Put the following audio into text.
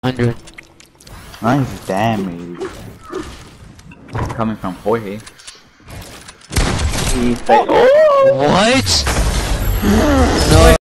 100. Nice damage. Coming from Jorge. What? No.